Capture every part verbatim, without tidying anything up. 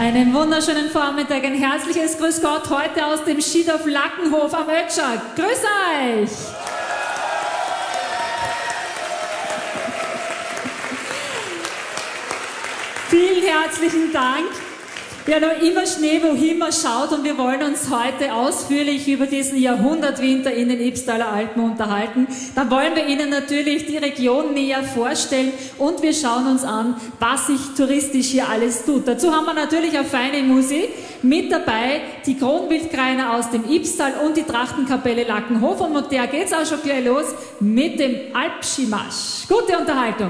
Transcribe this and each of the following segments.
Einen wunderschönen Vormittag, ein herzliches Grüß Gott heute aus dem Skidorf Lackenhof am Ötscher. Grüß euch! Vielen herzlichen Dank. Ja, noch immer Schnee, wohin man schaut, und wir wollen uns heute ausführlich über diesen Jahrhundertwinter in den Ybbstaler Alpen unterhalten. Dann wollen wir Ihnen natürlich die Region näher vorstellen und wir schauen uns an, was sich touristisch hier alles tut. Dazu haben wir natürlich eine feine Musik mit dabei, die Kronwildkreiner aus dem Ybbstal und die Trachtenkapelle Lackenhof, und mit der geht's auch schon gleich los mit dem Alpschimarsch. Gute Unterhaltung!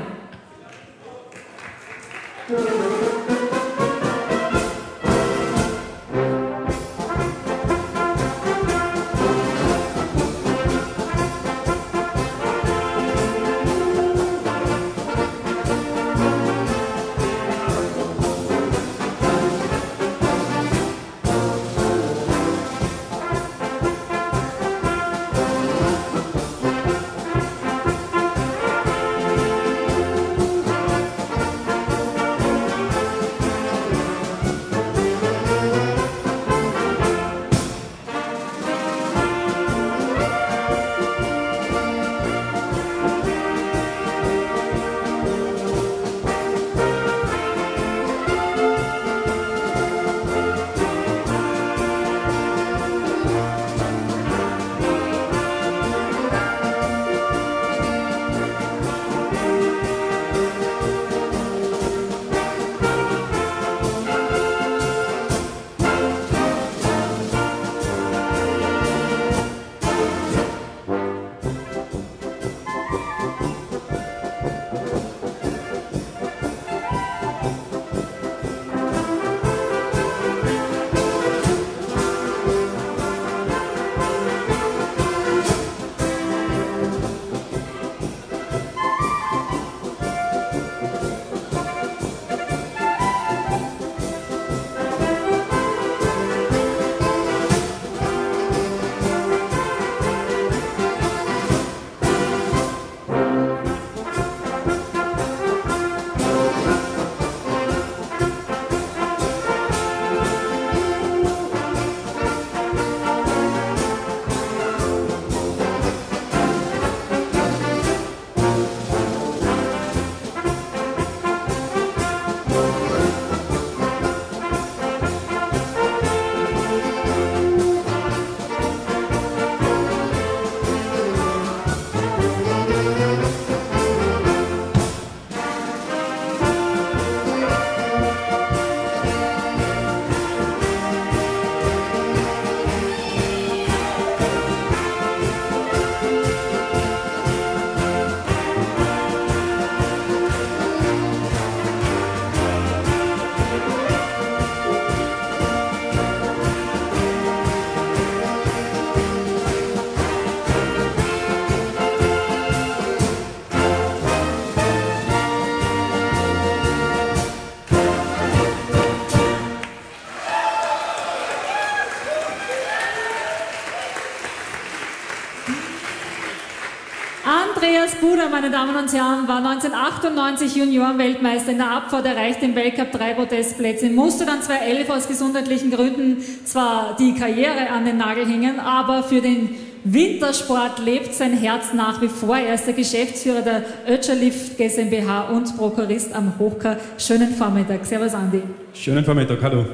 Andreas Buder, meine Damen und Herren, war neunzehnhundertachtundneunzig Juniorenweltmeister in der Abfahrt, erreichte im Weltcup drei Podestplätze, musste dann zweitausendelf aus gesundheitlichen Gründen zwar die Karriere an den Nagel hängen, aber für den Wintersport lebt sein Herz nach wie vor. Er ist der Geschäftsführer der Ötscher Lift GmbH und Prokurist am Hochka. Schönen Vormittag. Servus, Andi. Schönen Vormittag, hallo.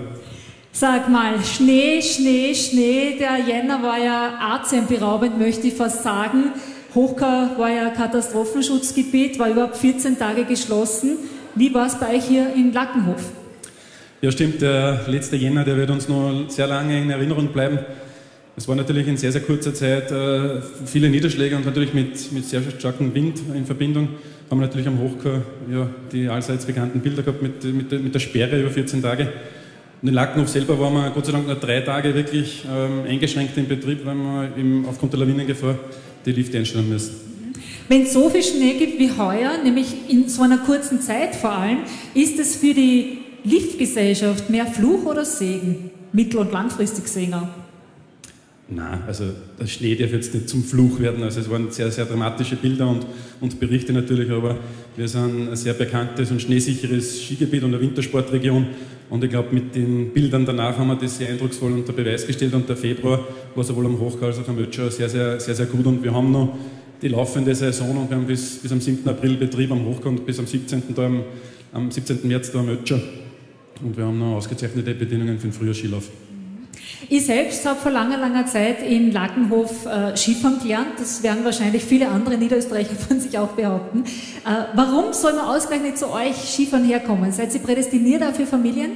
Sag mal, Schnee, Schnee, Schnee. Der Jänner war ja atemberaubend, möchte ich fast sagen. Hochka war ja Katastrophenschutzgebiet, war überhaupt vierzehn Tage geschlossen. Wie war es bei euch hier in Lackenhof? Ja, stimmt. Der letzte Jänner, der wird uns noch sehr lange in Erinnerung bleiben. Es war natürlich in sehr, sehr kurzer Zeit äh, viele Niederschläge und natürlich mit, mit sehr starkem Wind in Verbindung. Haben wir natürlich am Hochka ja, die allseits bekannten Bilder gehabt mit, mit, der, mit der Sperre über vierzehn Tage. Und in Lackenhof selber waren wir Gott sei Dank nur drei Tage wirklich ähm, eingeschränkt im Betrieb, weil wir eben aufgrund der Lawinengefahr die Lifte einstellen müssen. Wenn es so viel Schnee gibt wie heuer, nämlich in so einer kurzen Zeit vor allem, ist es für die Liftgesellschaft mehr Fluch oder Segen? Mittel- und langfristig gesehen auch? Nein, also der Schnee darf jetzt nicht zum Fluch werden. Also es waren sehr, sehr dramatische Bilder und, und Berichte natürlich, aber wir sind ein sehr bekanntes und schneesicheres Skigebiet und eine Wintersportregion. Und ich glaube, mit den Bildern danach haben wir das sehr eindrucksvoll unter Beweis gestellt. Und der Februar war sowohl am Hochgau als auch am Ötscher sehr, sehr, sehr, sehr gut. Und wir haben noch die laufende Saison und wir haben bis, bis am siebten April Betrieb am Hochgau und bis am siebzehnten Da am, am siebzehnten März da am Ötscher. Und wir haben noch ausgezeichnete Bedingungen für den Frühjahrsskilauf. Ich selbst habe vor langer, langer Zeit in Lackenhof äh, Skifahren gelernt. Das werden wahrscheinlich viele andere Niederösterreicher von sich auch behaupten. Äh, warum soll man ausgerechnet zu euch Skifahren herkommen? Seid ihr prädestiniert auch für Familien?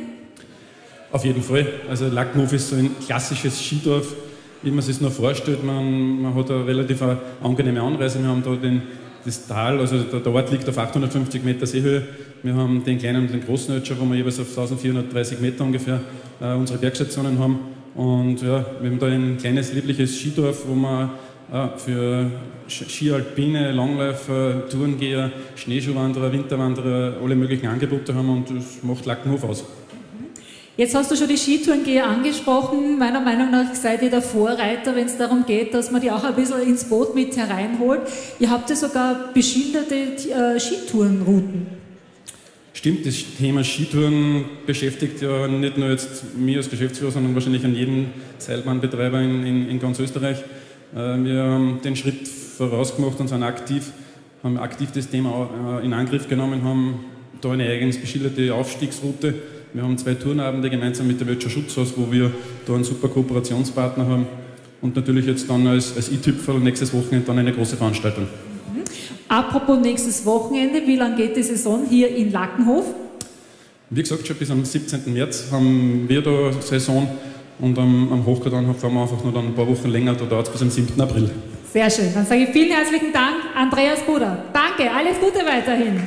Auf jeden Fall. Also Lackenhof ist so ein klassisches Skidorf, wie man sich es noch vorstellt. Man, man hat eine relativ eine angenehme Anreise. Wir haben da den, das Tal, also der, der Ort liegt auf achthundertfünfzig Meter Seehöhe. Wir haben den kleinen und den großen Ötscher, wo wir jeweils auf eintausendvierhundertdreißig Meter ungefähr äh, unsere Bergstationen haben. Und ja, wir haben da ein kleines, liebliches Skidorf, wo wir äh, für Skialpine, Langläufer, Tourengeher, Schneeschuhwanderer, Winterwanderer alle möglichen Angebote haben und das macht Lackenhof aus. Jetzt hast du schon die Skitourengeher angesprochen. Meiner Meinung nach seid ihr der Vorreiter, wenn es darum geht, dass man die auch ein bisschen ins Boot mit hereinholt. Ihr habt ja sogar beschilderte äh, Skitourenrouten. Stimmt, das Thema Skitouren beschäftigt ja nicht nur jetzt mich als Geschäftsführer, sondern wahrscheinlich an jeden Seilbahnbetreiber in, in, in ganz Österreich. Wir haben den Schritt vorausgemacht und sind aktiv, haben aktiv das Thema in Angriff genommen, haben da eine eigens beschilderte Aufstiegsroute. Wir haben zwei Tourenabende gemeinsam mit dem Ötscher Schutzhaus, wo wir da einen super Kooperationspartner haben und natürlich jetzt dann als, als i-Tüpferl nächstes Wochenende dann eine große Veranstaltung. Apropos nächstes Wochenende, wie lange geht die Saison hier in Lackenhof? Wie gesagt, schon bis am siebzehnten März haben wir da Saison und am, am Hochgau dann fahren wir einfach noch dann ein paar Wochen länger, da dauert es bis am siebten April. Sehr schön, dann sage ich vielen herzlichen Dank, Andreas Buder. Danke, alles Gute weiterhin.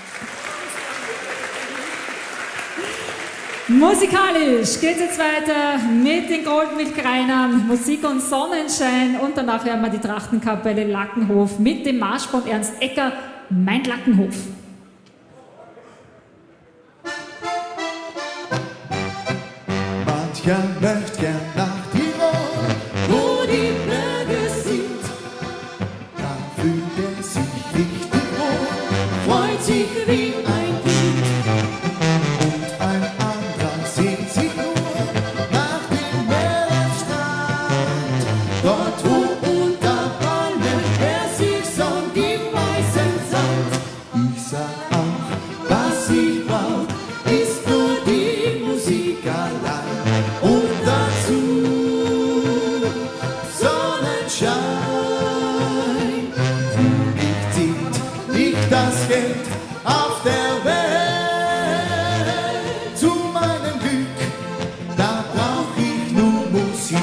Musikalisch geht es jetzt weiter mit den Goldmilchreinern, Musik und Sonnenschein und danach hören wir die Trachtenkapelle Lackenhof mit dem Marsch von Ernst Ecker, Mein Lackenhof. Mancher möchte gern nach Tirol, wo die Berge sind. Da fühlt er sich richtig wohl, freut sich wie ein Kind. Und ein anderer sehnt sich nur nach dem Meeresstrand. Dort, wo unter Palmen er sich sonnt im weißen Sand. Ich sag auch, was ich brauch, ist nur die Musik allein. Und dazu Sonnenschein. Für mich zählt nicht das Geld auf der Welt. Zu meinem Glück, da brauch ich nur Musik.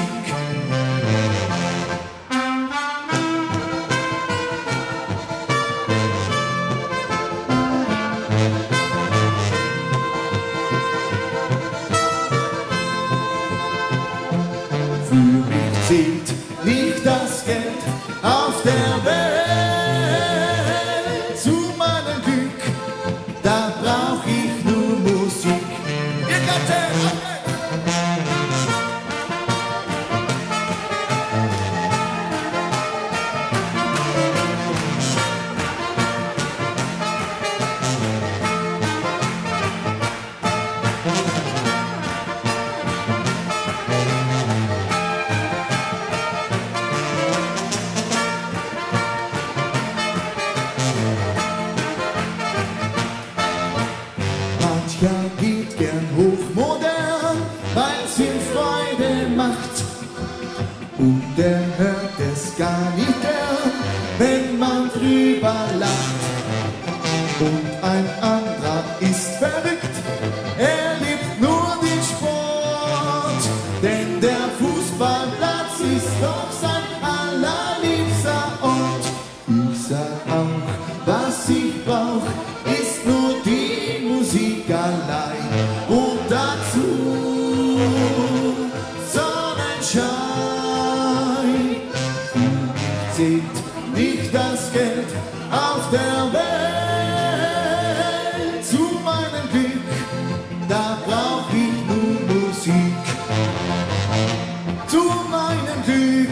Für mich zählt nicht das Geld auf der Welt. Zu meinem Glück, da brauch ich nur Musik. Ihr Gatte, mancher geht gern hochmodern, weil's ihm Freude macht. Und er hört es gar nicht gern, wenn man drüber lacht. Und ein anderer ist verrückt, er liebt nur den Sport. Denn der Fußballplatz ist doch sein allerliebster Ort. Ich sag auch, was ich brauch, ist nur die Musik allein. Und dazu Sonnenschein. Für mich zählt nicht das Geld auf der Welt. Zu meinem Glück, da brauch ich nur Musik. Zu meinem Glück,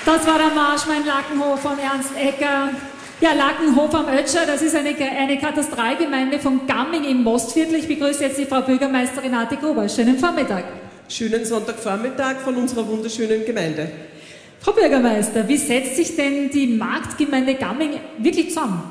Das war der Marsch, mein Lackenhof von Ernst Egger. Ja, Lackenhof am Ötscher, das ist eine, eine Katastralgemeinde von Gamming im Mostviertel. Ich begrüße jetzt die Frau Bürgermeisterin Renate Gruber. Schönen Vormittag. Schönen Sonntagvormittag von unserer wunderschönen Gemeinde. Frau Bürgermeister, wie setzt sich denn die Marktgemeinde Gamming wirklich zusammen?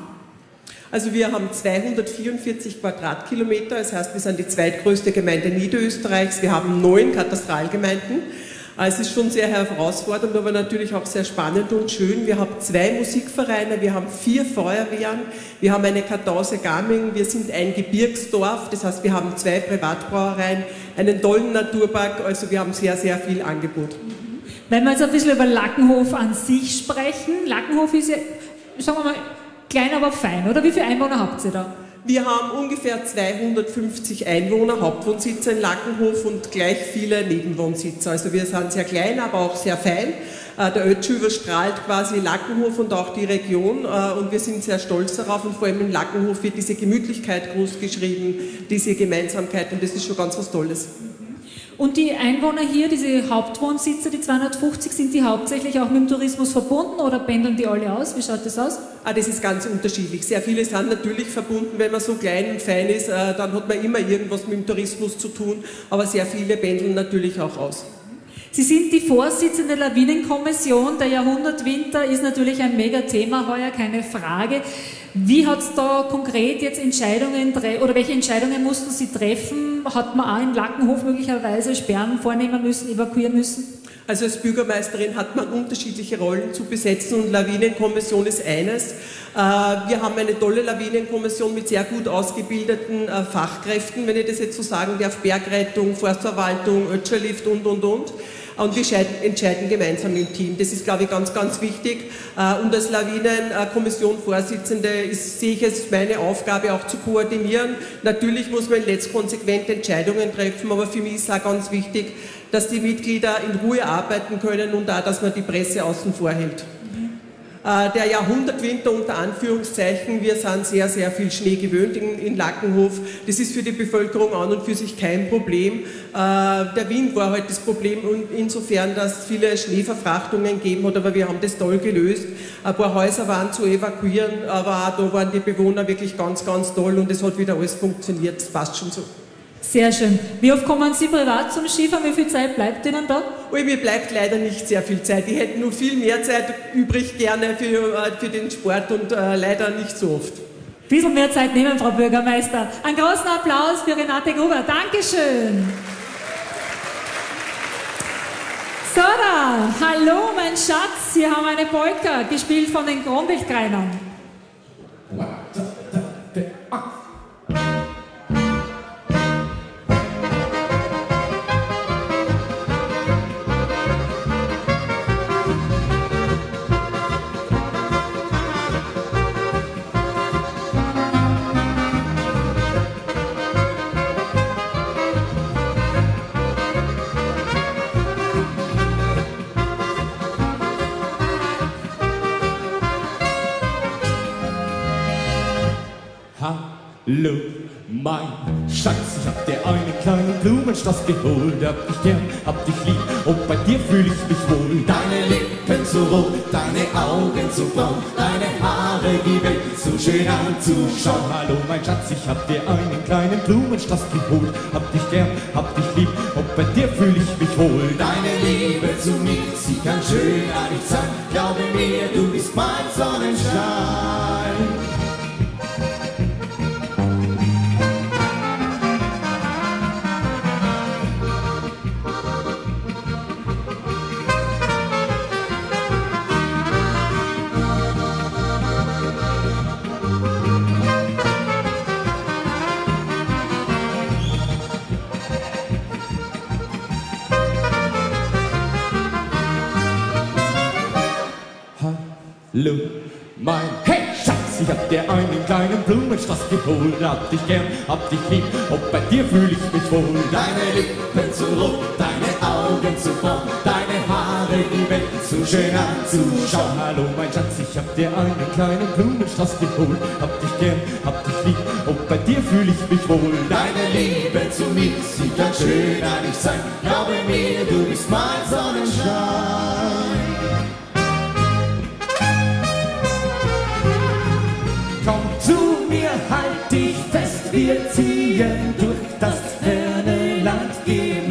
Also wir haben zweihundertvierundvierzig Quadratkilometer, das heißt, wir sind die zweitgrößte Gemeinde Niederösterreichs. Wir haben neun Katastralgemeinden. Es ist schon sehr herausfordernd, aber natürlich auch sehr spannend und schön. Wir haben zwei Musikvereine, wir haben vier Feuerwehren, wir haben eine Kartause Gamming, wir sind ein Gebirgsdorf, das heißt, wir haben zwei Privatbrauereien, einen tollen Naturpark, also wir haben sehr, sehr viel Angebot. Wenn wir jetzt ein bisschen über Lackenhof an sich sprechen, Lackenhof ist ja, sagen wir mal, klein, aber fein, oder? Wie viele Einwohner habt ihr da? Wir haben ungefähr zweihundertfünfzig Einwohner, Hauptwohnsitze in Lackenhof und gleich viele Nebenwohnsitze. Also wir sind sehr klein, aber auch sehr fein. Der Ötscher überstrahlt quasi Lackenhof und auch die Region und wir sind sehr stolz darauf und vor allem in Lackenhof wird diese Gemütlichkeit groß geschrieben, diese Gemeinsamkeit und das ist schon ganz was Tolles. Und die Einwohner hier, diese Hauptwohnsitze, die zweihundertfünfzig, sind die hauptsächlich auch mit dem Tourismus verbunden oder pendeln die alle aus? Wie schaut das aus? Ah, das ist ganz unterschiedlich. Sehr viele sind natürlich verbunden, wenn man so klein und fein ist, äh, dann hat man immer irgendwas mit dem Tourismus zu tun, aber sehr viele pendeln natürlich auch aus. Sie sind die Vorsitzende der Lawinenkommission. Der Jahrhundertwinter ist natürlich ein Mega-Thema heuer, keine Frage. Wie hat es da konkret jetzt Entscheidungen, oder welche Entscheidungen mussten Sie treffen? Hat man auch in Lackenhof möglicherweise Sperren vornehmen müssen, evakuieren müssen? Also als Bürgermeisterin hat man unterschiedliche Rollen zu besetzen und Lawinenkommission ist eines. Wir haben eine tolle Lawinenkommission mit sehr gut ausgebildeten Fachkräften, wenn ich das jetzt so sagen darf, Bergrettung, Forstverwaltung, Ötscherlift und, und, und. Und wir entscheiden gemeinsam im Team. Das ist, glaube ich, ganz, ganz wichtig. Und als Lawinenkommission-Vorsitzende sehe ich es meine Aufgabe auch zu koordinieren. Natürlich muss man letztkonsequent Entscheidungen treffen, aber für mich ist auch ganz wichtig, dass die Mitglieder in Ruhe arbeiten können und auch, dass man die Presse außen vor hält. Der Jahrhundertwinter unter Anführungszeichen, wir sind sehr, sehr viel Schnee gewöhnt in, in Lackenhof. Das ist für die Bevölkerung an und für sich kein Problem. Der Wind war halt das Problem insofern, dass es viele Schneeverfrachtungen gegeben hat, aber wir haben das toll gelöst. Ein paar Häuser waren zu evakuieren, aber auch da waren die Bewohner wirklich ganz, ganz toll und es hat wieder alles funktioniert. Das passt schon so. Sehr schön. Wie oft kommen Sie privat zum Skifahren? Wie viel Zeit bleibt Ihnen da? Oh, mir bleibt leider nicht sehr viel Zeit. Ich hätte nur viel mehr Zeit übrig gerne für, für den Sport und äh, leider nicht so oft. Ein bisschen mehr Zeit nehmen, Frau Bürgermeister. Einen großen Applaus für Renate Gruber. Dankeschön. So, da. Hallo, mein Schatz. Sie haben eine Polka, gespielt von den Kronwildkreinern. Hallo, mein Schatz, ich hab dir einen kleinen Blumenstrauß geholt, hab dich gern, hab dich lieb und bei dir fühl ich mich wohl. Deine Lippen so rot, deine Augen so braun, deine Haare, die Welt so schön anzuschauen. Hallo, mein Schatz, ich hab dir einen kleinen Blumenstrauß geholt, hab dich gern, hab dich lieb und bei dir fühl ich mich wohl. Deine Liebe zu mir, sie kann schön an dich sein, glaube mir, du bist mein Sonnenschein. Hallo, mein Hey Schatz, ich hab dir einen kleinen Blumenstrauß geholt, hab dich gern, hab dich lieb und bei dir fühl ich mich wohl. Deine Lippen so rot, deine Augen so braun, deine Haare, die Welt so schön anzuschauen. Hallo mein Schatz, ich hab dir einen kleinen Blumenstrauß geholt, hab dich gern, hab dich lieb und bei dir fühl ich mich wohl. Deine Liebe zu mir, sie kann schön an dich sein, glaube mir, du bist mein Sonnenschein.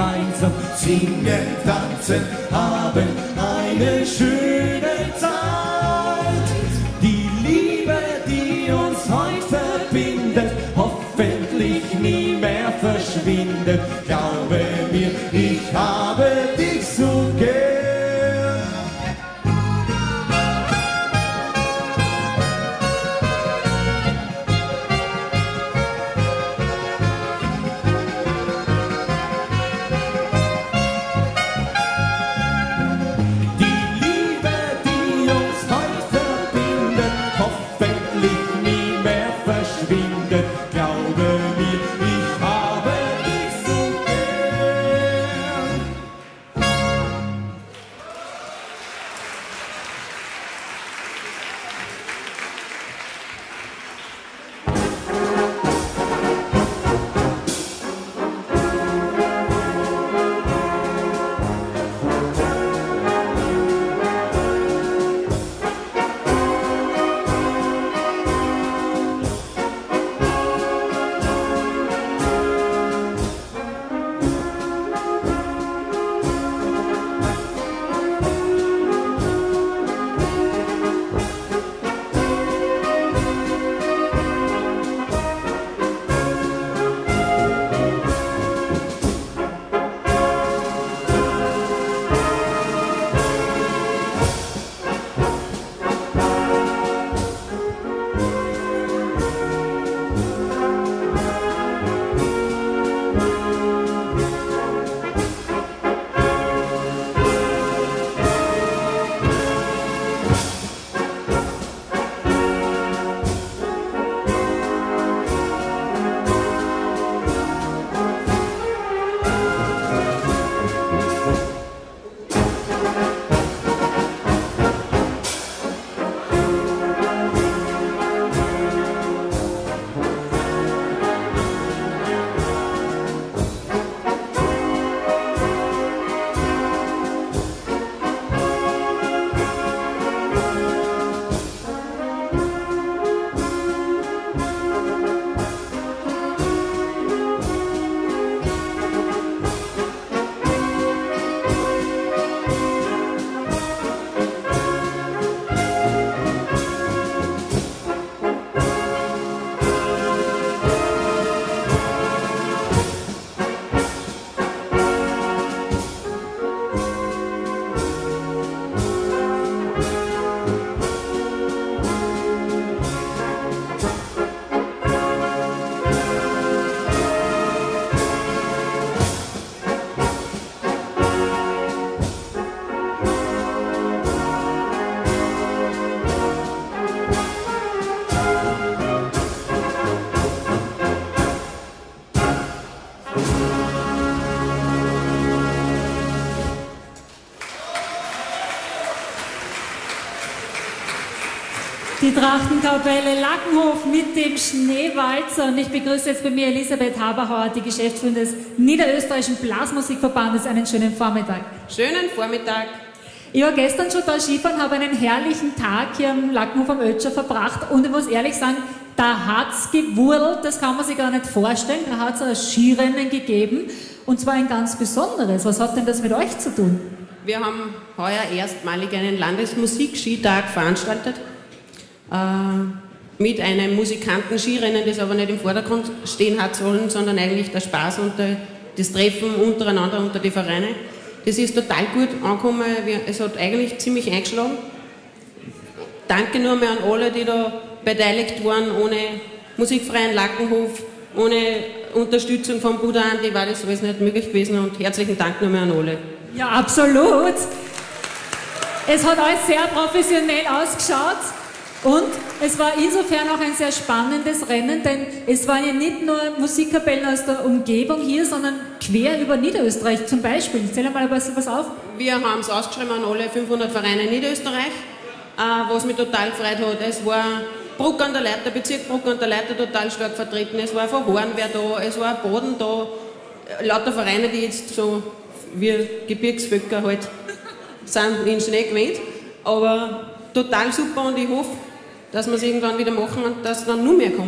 gemeinsam singen, tanzen, haben eine schöne Zeit. Die Liebe, die uns heute verbindet, hoffentlich nie mehr verschwindet. Glaube mir, ich habe dich so gern. Die Trachtenkapelle Lackenhof mit dem Schneewalzer. Und ich begrüße jetzt bei mir Elisabeth Haberhauer, die Geschäftsführerin des Niederösterreichischen Blasmusikverbandes. Einen schönen Vormittag. Schönen Vormittag. Ich war gestern schon da Skifahren, habe einen herrlichen Tag hier am Lackenhof am Ötscher verbracht und ich muss ehrlich sagen, da hat's gewurlt, das kann man sich gar nicht vorstellen. Da hat es ein Skirennen gegeben und zwar ein ganz besonderes. Was hat denn das mit euch zu tun? Wir haben heuer erstmalig einen Landesmusikskitag veranstaltet. Äh, mit einem Musikanten-Skirennen, das aber nicht im Vordergrund stehen hat sollen, sondern eigentlich der Spaß und der, das Treffen untereinander unter die Vereine. Das ist total gut angekommen, es hat eigentlich ziemlich eingeschlagen. Danke nur mehr an alle, die da beteiligt waren. Ohne Musikverein Lackenhof, ohne Unterstützung von Bruder Andi war das alles nicht möglich gewesen und herzlichen Dank nur mehr an alle. Ja, absolut. Es hat alles sehr professionell ausgeschaut. Und es war insofern auch ein sehr spannendes Rennen, denn es waren ja nicht nur Musikkapellen aus der Umgebung hier, sondern quer über Niederösterreich zum Beispiel. Zähl mal ein bisschen was auf. Wir haben es ausgeschrieben an alle fünfhundert Vereine in Niederösterreich, was mich total gefreut hat. Es war Bruck an der Leiter, der Bezirk Bruck an der Leiter total stark vertreten, es war von Hornwer da, es war Boden da, lauter Vereine, die jetzt so wie Gebirgsvölker halt sind in Schnee gewöhnt, aber total super und ich hoffe, dass wir es irgendwann wieder machen und dass dann nur mehr kommen.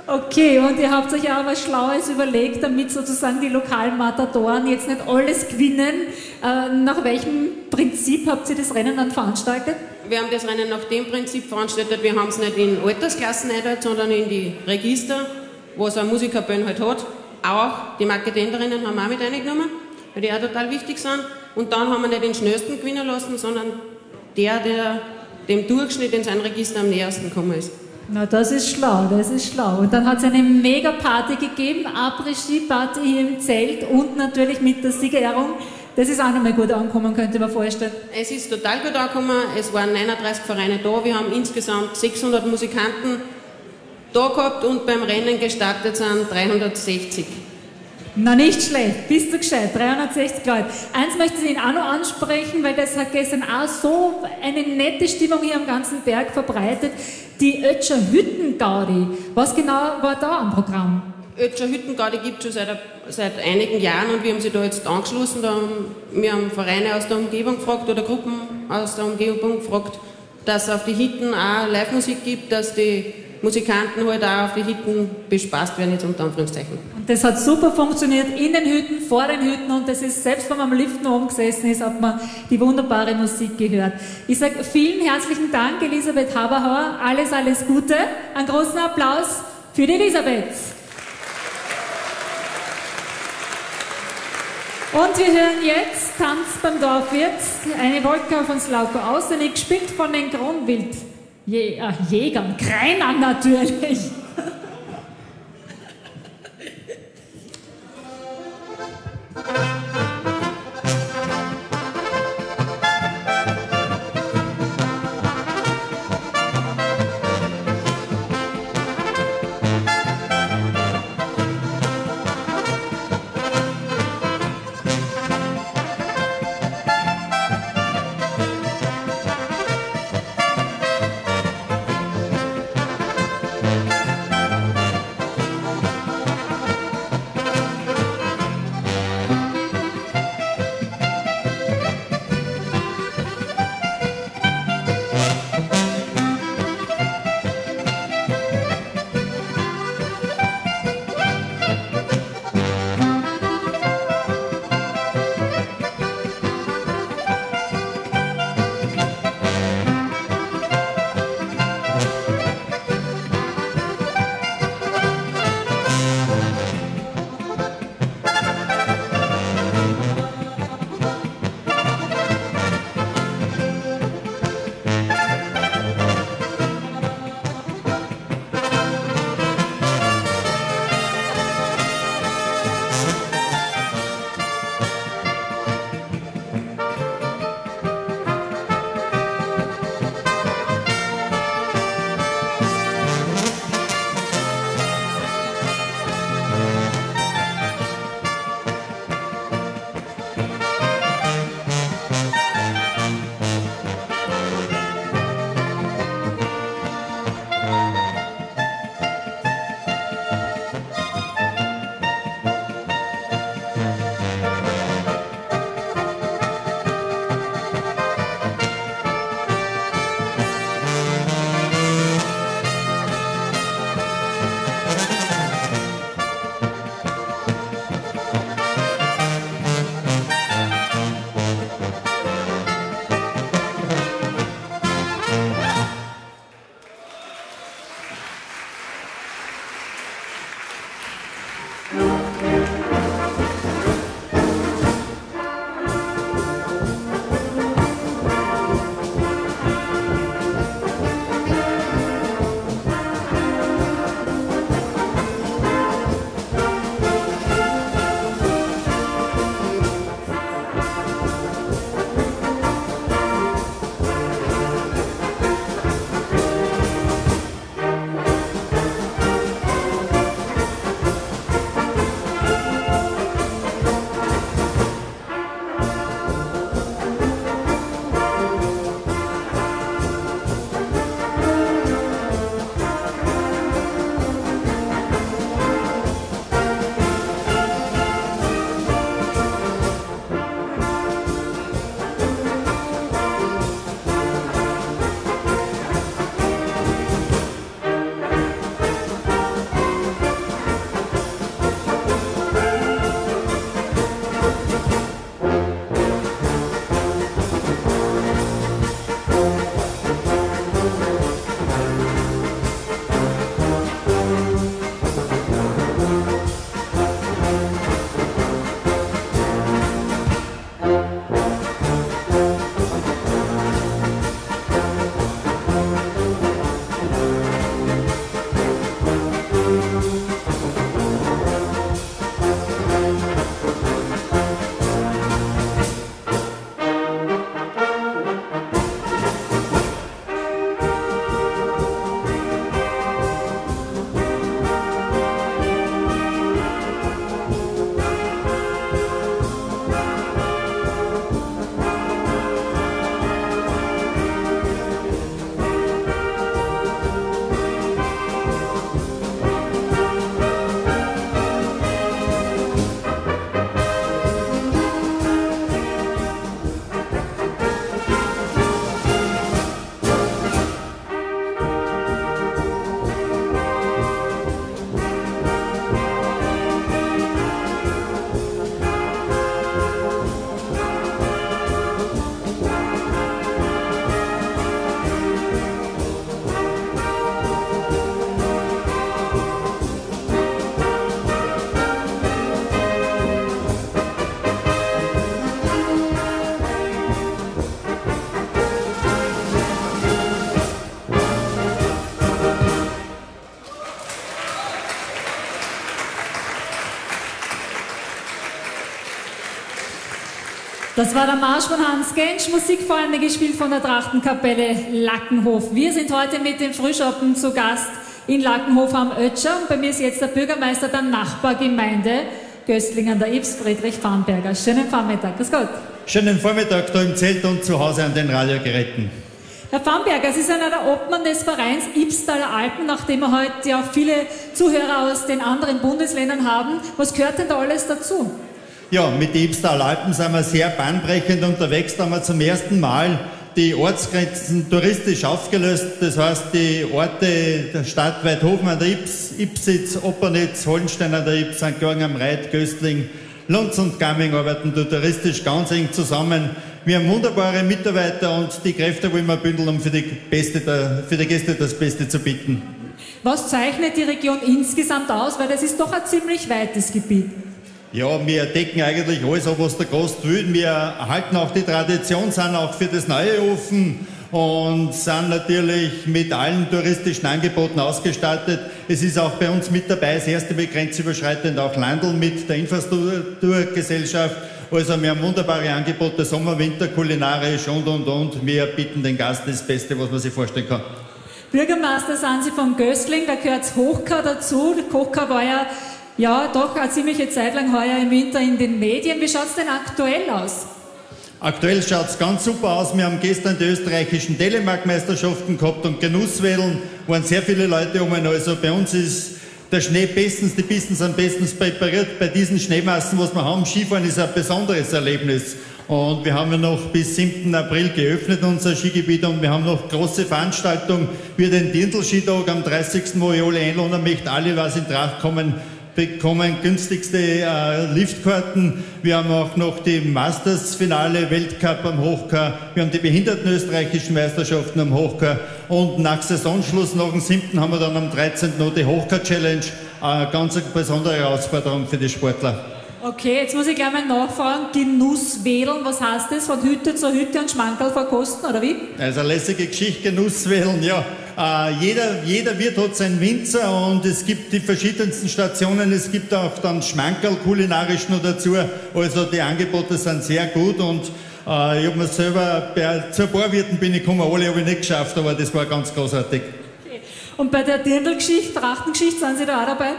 Okay, und ihr habt euch auch was Schlaues überlegt, damit sozusagen die lokalen Matadoren jetzt nicht alles gewinnen. Äh, nach welchem Prinzip habt ihr das Rennen dann veranstaltet? Wir haben das Rennen nach dem Prinzip veranstaltet, wir haben es nicht in Altersklassen eingeteilt, sondern in die Register, wo so ein Musikerband halt hat. Auch die Marketenderinnen haben auch mit reingenommen, weil die auch total wichtig sind. Und dann haben wir nicht den schnellsten gewinnen lassen, sondern der, der dem Durchschnitt in sein Register am nähersten gekommen ist. Na, das ist schlau, das ist schlau. Und dann hat es eine Mega-Party gegeben, Après-Ski-Party hier im Zelt und natürlich mit der Siegerehrung. Das ist auch nochmal gut angekommen, könnte man vorstellen. Es ist total gut angekommen, es waren neununddreißig Vereine da, wir haben insgesamt sechshundert Musikanten da gehabt und beim Rennen gestartet sind dreihundertsechzig. Na, nicht schlecht, bist du gescheit, dreihundertsechzig Leute. Eins möchte ich Ihnen auch noch ansprechen, weil das hat gestern auch so eine nette Stimmung hier am ganzen Berg verbreitet. Die Ötscher Hütten-Gaudi, was genau war da am Programm? Ötscher Hütten-Gaudi gibt es schon seit, seit einigen Jahren und wir haben sie da jetzt angeschlossen. Da haben, wir haben Vereine aus der Umgebung gefragt oder Gruppen aus der Umgebung gefragt, dass es auf die Hütten auch Live-Musik gibt, dass die Musikanten halt auch auf die Hütten bespaßt werden, jetzt unter Anführungszeichen. Und das hat super funktioniert, in den Hütten, vor den Hütten und das ist, selbst wenn man am Liften oben gesessen ist, hat man die wunderbare Musik gehört. Ich sage vielen herzlichen Dank, Elisabeth Haberhauer, alles, alles Gute, einen großen Applaus für die Elisabeth. Und wir hören jetzt Tanz beim Dorfwirt, eine Wolke auf uns Lauko auswendig, gespielt von den Kronwild. Je, äh, Jägern, Kreinern natürlich. Das war der Marsch von Hans Gensch, Musikfreunde, gespielt von der Trachtenkapelle Lackenhof. Wir sind heute mit dem Frühschoppen zu Gast in Lackenhof am Ötscher und bei mir ist jetzt der Bürgermeister der Nachbargemeinde Göstling an der Ybbs, Friedrich Pfannberger. Schönen Vormittag, grüß Gott. Schönen Vormittag da im Zelt und zu Hause an den Radiogeräten. Herr Pfannberger, Sie sind ja der Obmann des Vereins Ybbstaler Alpen, nachdem wir heute ja auch viele Zuhörer aus den anderen Bundesländern haben. Was gehört denn da alles dazu? Ja, mit den Ybbstaler Alpen sind wir sehr bahnbrechend unterwegs. Da haben wir zum ersten Mal die Ortsgrenzen touristisch aufgelöst. Das heißt, die Orte der Stadt Weidhofen an der Ybbs, Ybbsitz, Oppernitz, Hollenstein an der Ybbs, Sankt Georgen am Reit, Göstling, Lunz und Gamming arbeiten da touristisch ganz eng zusammen. Wir haben wunderbare Mitarbeiter und die Kräfte wollen wir bündeln, um für die, Beste der, für die Gäste das Beste zu bieten. Was zeichnet die Region insgesamt aus? Weil das ist doch ein ziemlich weites Gebiet. Ja, wir decken eigentlich alles ab, was der Gast will. Wir erhalten auch die Tradition, sind auch für das Neue offen und sind natürlich mit allen touristischen Angeboten ausgestattet. Es ist auch bei uns mit dabei, das erste Mal grenzüberschreitend auch Landl mit der Infrastrukturgesellschaft. Also wir haben wunderbare Angebote, Sommer, Winter, kulinarisch und, und, und. Wir bieten den Gästen das Beste, was man sich vorstellen kann. Bürgermeister sind Sie von Göstling, da gehört das Hochka dazu. Der Hochka war ja Ja, doch eine ziemliche Zeit lang heuer im Winter in den Medien. Wie schaut es denn aktuell aus? Aktuell schaut es ganz super aus. Wir haben gestern die österreichischen Telemark-Meisterschaften gehabt und Genusswedeln waren sehr viele Leute um. Also bei uns ist der Schnee bestens, die Pisten sind bestens präpariert. Bei diesen Schneemassen, was wir haben, Skifahren ist ein besonderes Erlebnis. Und wir haben ja noch bis siebten April geöffnet, unser Skigebiet, und wir haben noch große Veranstaltungen wie den Dirndl-Skitag am dreißigsten wo ich alle einladen möchte, alle, was in Tracht kommen, bekommen günstigste äh, Liftkarten. Wir haben auch noch die Masters-Finale, Weltcup am Hochka. Wir haben die behinderten österreichischen Meisterschaften am Hochka. Und nach Saisonschluss, nach dem siebten haben wir dann am dreizehnten noch die Hochka-Challenge. Eine ganz besondere Herausforderung für die Sportler. Okay, jetzt muss ich gleich mal nachfragen. Genusswedeln, was heißt das? Von Hütte zu Hütte und Schmankerl verkosten, oder wie? Also eine lässige Geschichte, Genusswedeln, ja. Äh, jeder, jeder Wirt hat seinen Winzer und es gibt die verschiedensten Stationen. Es gibt auch dann Schmankerl kulinarisch noch dazu. Also die Angebote sind sehr gut und äh, ich habe mir selber, bei, zu ein paar Wirten bin ich gekommen, alle habe ich nicht geschafft, aber das war ganz großartig. Okay. Und bei der Dirndl-Geschichte, Trachtengeschichte, sind Sie da auch dabei?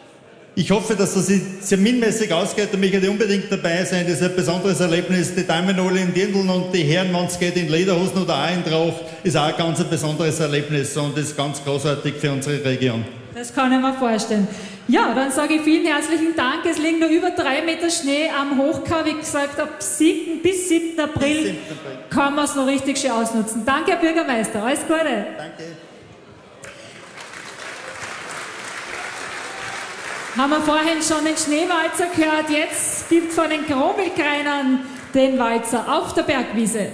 Ich hoffe, dass das terminmäßig ausgeht, da möchte ich unbedingt dabei sein. Das ist ein besonderes Erlebnis. Die Damen alle in Dirndln und die Herren, wenn es geht, in Lederhosen oder auch in Tracht, ist auch ein ganz ein besonderes Erlebnis und ist ganz großartig für unsere Region. Das kann ich mir vorstellen. Ja, dann sage ich vielen herzlichen Dank. Es liegen noch über drei Meter Schnee am Hochka. Wie gesagt, ab siebten bis siebten April kann man es noch richtig schön ausnutzen. Danke, Herr Bürgermeister. Alles Gute. Danke. Haben wir vorhin schon den Schneewalzer gehört, jetzt gibt es von den Krobelkreinern den Walzer auf der Bergwiese.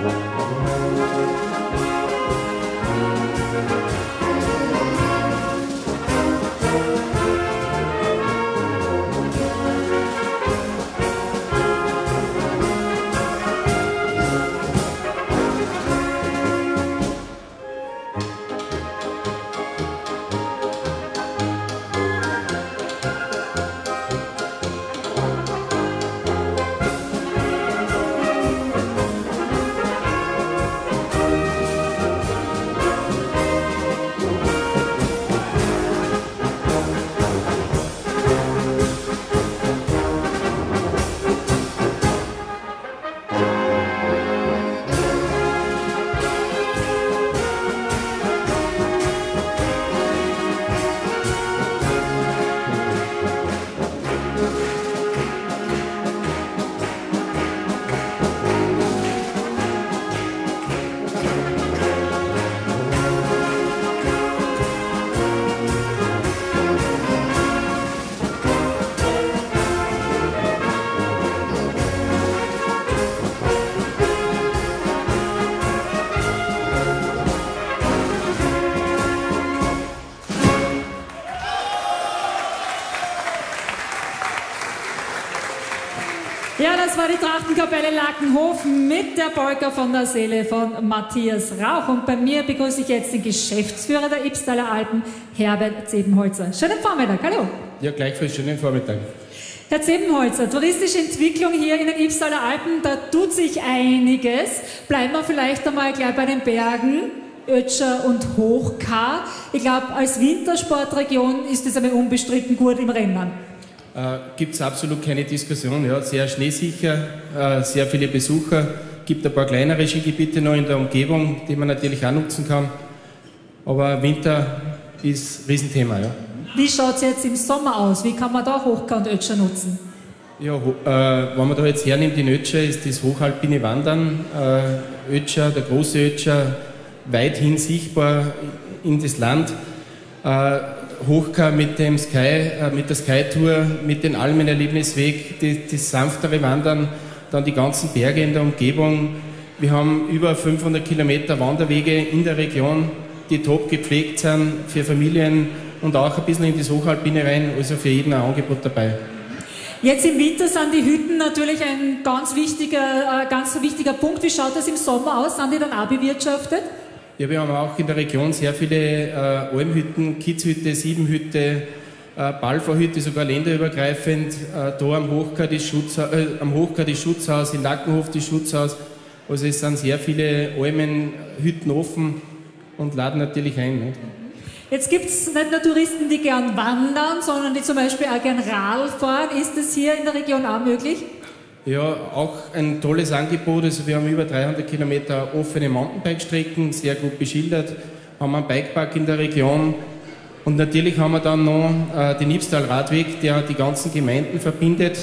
Ja, das war die Trachtenkapelle Lackenhofen mit der Polka von der Seele von Matthias Rauch. Und bei mir begrüße ich jetzt den Geschäftsführer der Ybbstaler Alpen, Herbert Zebenholzer. Schönen Vormittag, hallo. Ja, gleichfalls schönen Vormittag. Herr Zebenholzer, touristische Entwicklung hier in den Ybbstaler Alpen, da tut sich einiges. Bleiben wir vielleicht einmal gleich bei den Bergen, Ötscher und Hochkar. Ich glaube, als Wintersportregion ist es einmal unbestritten gut im Rennen. Äh, Gibt es absolut keine Diskussion, ja, sehr schneesicher, äh, sehr viele Besucher, gibt ein paar kleinere Skigebiete noch in der Umgebung, die man natürlich auch nutzen kann, aber Winter ist ein Riesenthema. Ja. Wie schaut es jetzt im Sommer aus? Wie kann man da Hochkar und Ötscher nutzen? Ja, äh, wenn man da jetzt hernimmt in Ötscher, ist das hochalpine Wandern, äh, Ötscher, der große Ötscher, weithin sichtbar in das Land. Äh, Hochkar mit dem Sky, äh, mit der Sky-Tour, mit den Almenerlebnisweg, die, das sanftere Wandern, dann die ganzen Berge in der Umgebung. Wir haben über fünfhundert Kilometer Wanderwege in der Region, die top gepflegt sind für Familien und auch ein bisschen in das Hochalpine rein, also für jeden ein Angebot dabei. Jetzt im Winter sind die Hütten natürlich ein ganz wichtiger, äh, ganz wichtiger Punkt. Wie schaut das im Sommer aus? Sind die dann auch bewirtschaftet? Ja, wir haben auch in der Region sehr viele äh, Almhütten, Kitzhütte, Siebenhütte, äh, Balfourhütte, sogar länderübergreifend. Äh, da am Hochkar, das Schutzha äh, am Hochkar das Schutzhaus, in Lackenhof das Schutzhaus. Also es sind sehr viele Almenhütten offen und laden natürlich ein. Ne? Jetzt gibt es nicht nur Touristen, die gern wandern, sondern die zum Beispiel auch gern Radl fahren. Ist das hier in der Region auch möglich? Ja, auch ein tolles Angebot. Also wir haben über dreihundert Kilometer offene Mountainbike-Strecken, sehr gut beschildert, haben einen Bikepark in der Region und natürlich haben wir dann noch äh, den Ybbstal-Radweg, der die ganzen Gemeinden verbindet,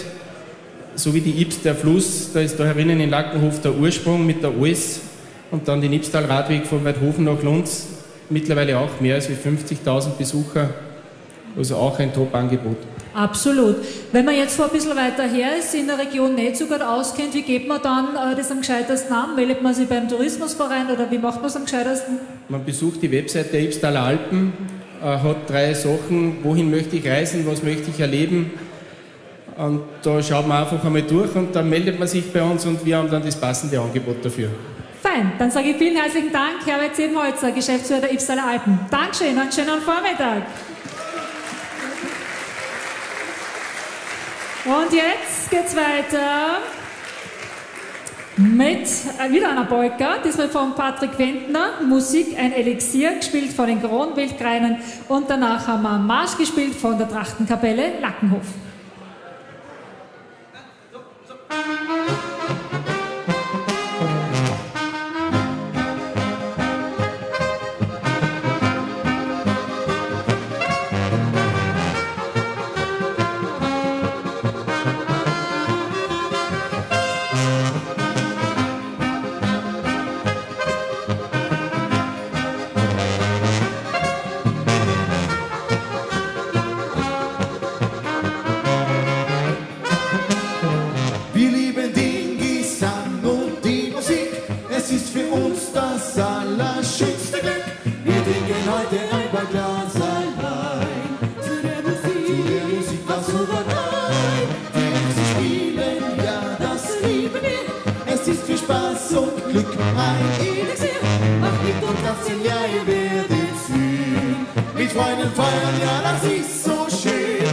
so wie die Ybbs, der Fluss, da ist da herinnen in Lackenhof der Ursprung mit der Alz und dann den Ybbstal-Radweg von Weidhofen nach Lunds, mittlerweile auch mehr als fünfzigtausend Besucher, also auch ein Top-Angebot. Absolut. Wenn man jetzt vor ein bisschen weiter her ist, in der Region nicht so gut auskennt, wie geht man dann äh, das am gescheitesten an? Meldet man sich beim Tourismusverein oder wie macht man es am gescheitesten? Man besucht die Website der Ybbstaler Alpen, äh, hat drei Sachen, wohin möchte ich reisen, was möchte ich erleben. Und da schaut man einfach einmal durch und dann meldet man sich bei uns und wir haben dann das passende Angebot dafür. Fein, dann sage ich vielen herzlichen Dank, Herbert Zebenholzer, Geschäftsführer der Ybbstaler Alpen. Dankeschön und einen schönen Vormittag. Und jetzt geht's weiter mit äh, wieder einer Polka, diesmal von Patrick Wendner, Musik ein Elixier, gespielt von den Kronwildkreinen und danach haben wir Marsch gespielt von der Trachtenkapelle Lackenhof. mein Elixier. Macht nicht und tanzen, ja, ihr werdet sehen. Mit Freunden feiern, ja, das ist so schön.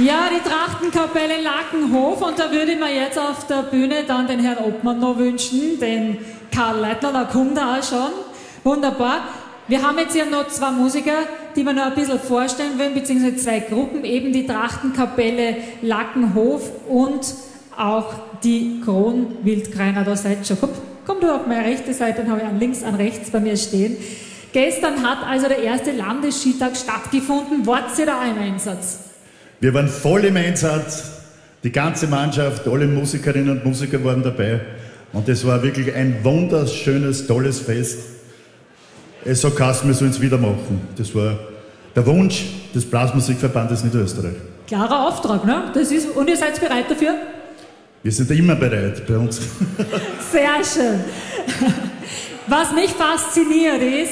Ja, die Trachtenkapelle Lackenhof, und da würde ich mir jetzt auf der Bühne dann den Herrn Obmann noch wünschen, den Karl Leitner, da kommt er auch schon. Wunderbar. Wir haben jetzt hier noch zwei Musiker, die wir noch ein bisschen vorstellen wollen, beziehungsweise zwei Gruppen, eben die Trachtenkapelle Lackenhof und auch die Kronwildkreiner. Da seid ihr schon. Komm, komm du auf meine rechte Seite, dann habe ich an links, an rechts bei mir stehen. Gestern hat also der erste Landesskitag stattgefunden. Wart ihr da auch im Einsatz? Wir waren voll im Einsatz. Die ganze Mannschaft, alle Musikerinnen und Musiker waren dabei. Und es war wirklich ein wunderschönes, tolles Fest. Es so kannst wir sollen es wieder machen. Das war der Wunsch des Blasmusikverbandes Niederösterreich. Klarer Auftrag, ne? Das ist, und ihr seid bereit dafür? Wir sind immer bereit bei uns. Sehr schön. Was mich fasziniert ist,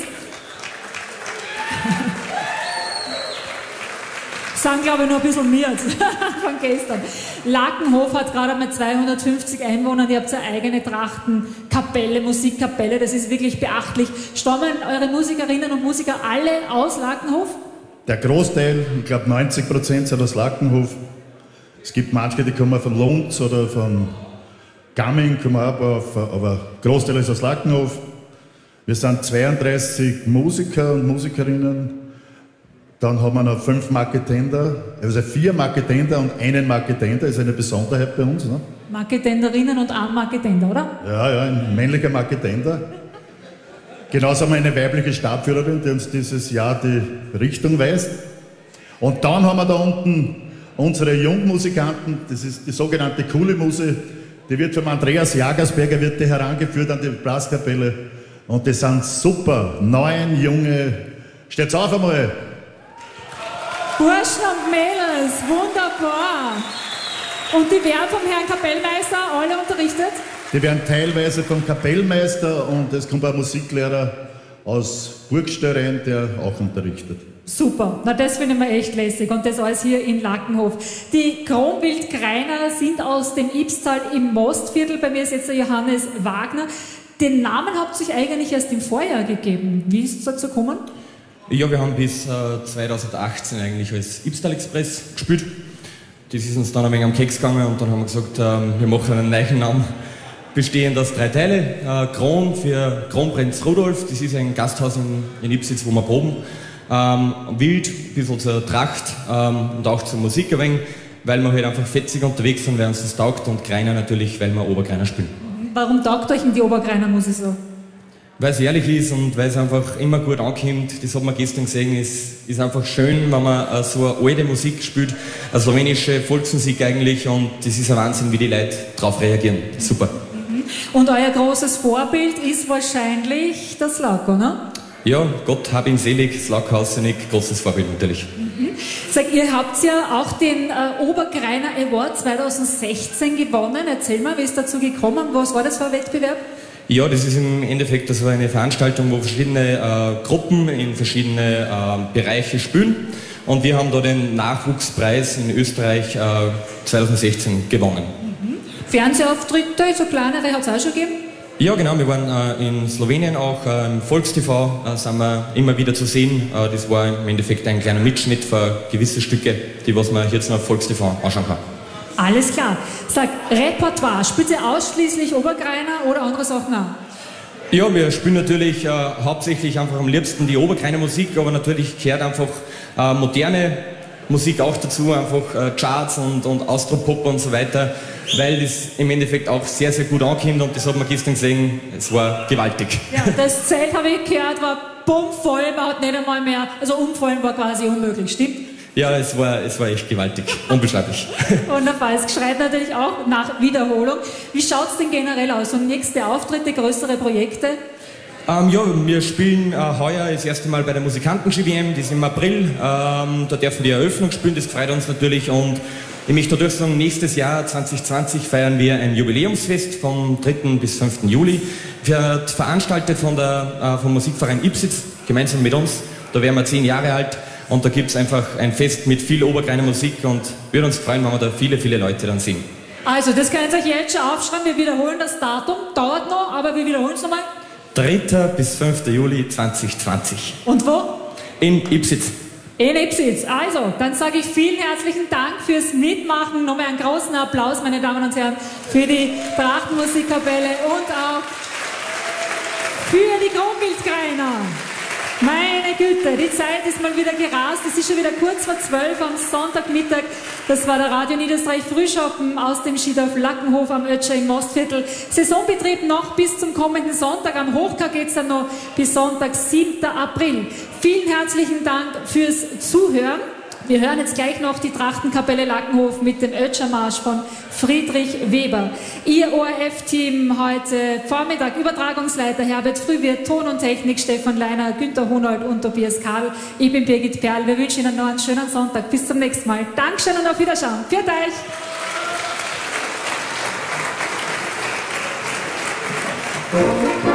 sind glaube ich noch ein bisschen miert von gestern. Lackenhof hat gerade mal zweihundertfünfzig Einwohner, ihr habt eine eigene Trachtenkapelle, Musikkapelle, das ist wirklich beachtlich. Stammen eure Musikerinnen und Musiker alle aus Lackenhof? Der Großteil, ich glaube neunzig Prozent sind aus Lackenhof. Es gibt manche, die kommen von Lunds oder von Gamming, kommen auch, aber der Großteil ist aus Lackenhof. Wir sind zweiunddreißig Musiker und Musikerinnen. Dann haben wir noch fünf Marketender, also vier Marketender und einen Marketender, das ist eine Besonderheit bei uns. Ne? Marketenderinnen und ein Marketender, oder? Ja, ja, ein männlicher Marketender. Genauso haben wir eine weibliche Stabführerin, die uns dieses Jahr die Richtung weist. Und dann haben wir da unten unsere Jungmusikanten, das ist die sogenannte coole Muse, die wird vom Andreas Jagersberger wird die herangeführt an die Blaskapelle. Und das sind super, neun junge, steht's auf einmal! Burschen und Mädels, wunderbar. Und die werden vom Herrn Kapellmeister alle unterrichtet? Die werden teilweise vom Kapellmeister und es kommt ein Musiklehrer aus Burgstein, der auch unterrichtet. Super, na das finde ich mir echt lässig und das alles hier in Lackenhof. Die Kronwildkreiner sind aus dem Ybbstal im Mostviertel, bei mir ist jetzt der Johannes Wagner. Den Namen habt ihr euch eigentlich erst im Vorjahr gegeben. Wie ist es dazu gekommen? Ja, wir haben bis äh, zweitausendachtzehn eigentlich als Ybbstal Express gespielt. Das ist uns dann ein wenig am Keks gegangen und dann haben wir gesagt, ähm, wir machen einen neuen Namen, bestehend aus drei Teile. Äh, Kron für Kronprinz Rudolf, das ist ein Gasthaus in, in Ybbsitz, wo wir proben. Ähm, Wild, ein bisschen zur Tracht ähm, und auch zur Musik ein wenig, weil wir halt einfach fetzig unterwegs sind, weil uns das taugt, und Kreiner natürlich, weil wir Oberkreiner spielen. Warum taugt euch denn die Oberkreiner Musik so? Weil es ehrlich ist und weil es einfach immer gut ankommt. Das hat man gestern gesehen, ist, ist einfach schön, wenn man uh, so eine alte Musik spielt, eine slowenische Volksmusik eigentlich, und das ist ein Wahnsinn, wie die Leute darauf reagieren. Super. Mhm. Und euer großes Vorbild ist wahrscheinlich das Slako, ne? Ja, Gott hab ihn selig, Slako Hausenig, großes Vorbild natürlich. Mhm. Sag, ihr habt ja auch den äh, Oberkreiner Award zweitausendsechzehn gewonnen. Erzähl mal, wie ist dazu gekommen? Was war das für ein Wettbewerb? Ja, das ist im Endeffekt so eine Veranstaltung, wo verschiedene äh, Gruppen in verschiedene äh, Bereiche spielen, und wir haben da den Nachwuchspreis in Österreich äh, zweitausendsechzehn gewonnen. Mhm. Fernsehauftritte, so kleinere, hat es auch schon gegeben? Ja, genau, wir waren äh, in Slowenien auch, äh, im Volkstv äh, sind wir immer wieder zu sehen. Äh, das war im Endeffekt ein kleiner Mitschnitt für gewisse Stücke, die was man jetzt noch auf Volkstv anschauen kann. Alles klar. Sag, Repertoire, spielt ihr ausschließlich Oberkreiner oder andere Sachen auch? Ja, wir spielen natürlich äh, hauptsächlich einfach am liebsten die Oberkreiner Musik, aber natürlich gehört einfach äh, moderne Musik auch dazu, einfach äh, Charts und, und Austropop und so weiter, weil das im Endeffekt auch sehr, sehr gut ankommt, und das hat man gestern gesehen, es war gewaltig. Ja, das Zelt, habe ich gehört, war bummvoll, man hat nicht einmal mehr, also umfallen war quasi unmöglich, stimmt? Ja, es war, es war echt gewaltig, unbeschreiblich. Wunderbar, es schreit natürlich auch nach Wiederholung. Wie schaut es denn generell aus? Und nächste Auftritte, größere Projekte? Ähm, ja, wir spielen äh, heuer das erste Mal bei der Musikanten-G W M, das ist im April. Ähm, da dürfen wir die Eröffnung spielen, das freut uns natürlich. Und ich möchte dadurch sagen, nächstes Jahr zwanzig zwanzig feiern wir ein Jubiläumsfest vom dritten bis fünften Juli. Wird veranstaltet von der, äh, vom Musikverein Ybbsitz, gemeinsam mit uns. Da werden wir zehn Jahre alt. Und da gibt es einfach ein Fest mit viel Oberkreiner Musik, und würde uns freuen, wenn wir da viele, viele Leute dann sehen. Also, das könnt ihr euch jetzt schon aufschreiben. Wir wiederholen das Datum. Dauert noch, aber wir wiederholen es nochmal. dritter bis fünfter Juli zwanzig zwanzig. Und wo? In Ybbsitz. In Ipsitz. Also, dann sage ich vielen herzlichen Dank fürs Mitmachen. Nochmal einen großen Applaus, meine Damen und Herren, für die Trachtenmusikkapelle und auch für die Kronwildkreiner. Meine Güte, die Zeit ist mal wieder gerast. Es ist schon wieder kurz vor zwölf am Sonntagmittag. Das war der Radio Niederösterreich Frühschoppen aus dem Skidorf Lackenhof am Ötscher im Mostviertel. Saisonbetrieb noch bis zum kommenden Sonntag. Am Hochkar geht es dann noch bis Sonntag, siebten April. Vielen herzlichen Dank fürs Zuhören. Wir hören jetzt gleich noch die Trachtenkapelle Lackenhof mit dem Ötschermarsch von Friedrich Weber. Ihr O R F-Team heute Vormittag, Übertragungsleiter Herbert Frühwirt, Ton und Technik Stefan Leiner, Günter Hunold und Tobias Kabel. Ich bin Birgit Perl. Wir wünschen Ihnen noch einen schönen Sonntag. Bis zum nächsten Mal. Dankeschön und auf Wiederschauen. Pfiat euch!